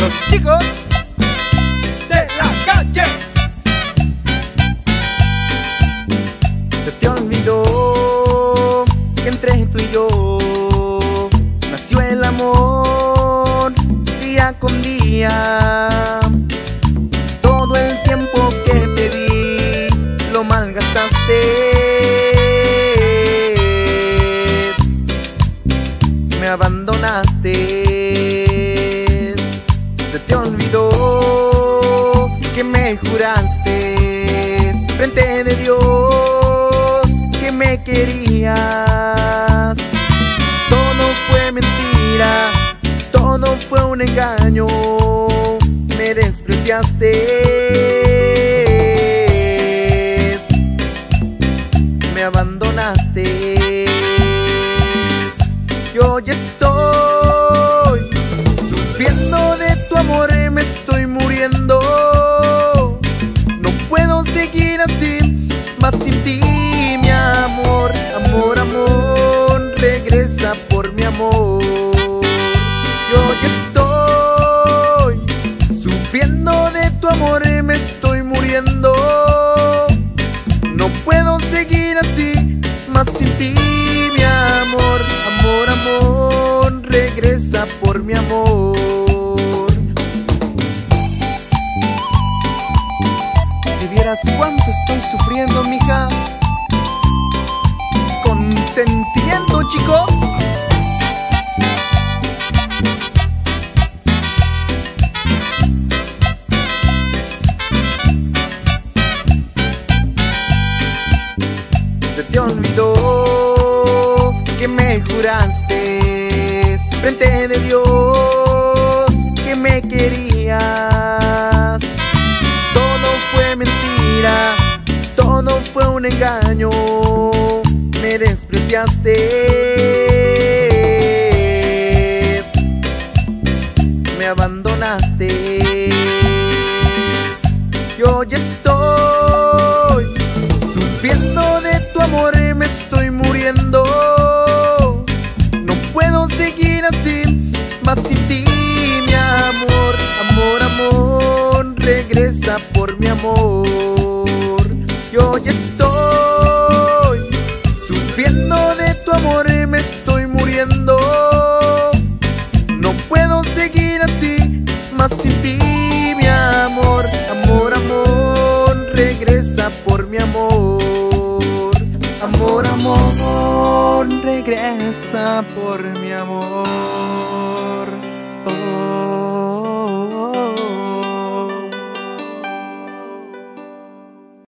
los chicos de la calle. Se te olvidó que entre tú y yo nació el amor día con día. Todo el tiempo que te di lo malgastaste. Me abandonaste. Se te olvidó que me juraste frente de Dios que me querías. Todo fue mentira, todo fue un engaño. Me despreciaste. Me abandonaste. Yo ya estoy sufriendo de tu amor, me estoy muriendo. No puedo seguir así, más sin ti, mi amor. Amor, amor, regresa por mi amor. Yo ya estoy sufriendo de tu amor, me estoy muriendo. No puedo seguir así, más sin ti, mi amor. Amor, amor, regresa por mi amor. Si vieras cuánto estoy sufriendo, mija, consentiendo, chicos. Se te olvidó que me juraste frente de Dios que me querías. Todo fue mentira, todo fue un engaño. Me despreciaste. Me abandonaste. Yo ya estoy sufriendo de tu amor, me estoy muriendo. No puedo seguir así, más sin ti, mi amor. Amor, amor, regresa por mi amor. Yo ya estoy sufriendo de tu amor, me estoy muriendo. No puedo seguir así, más sin ti, mi amor. Amor, amor, regresa por mi amor. Amor, amor, regresa por mi amor. Oh.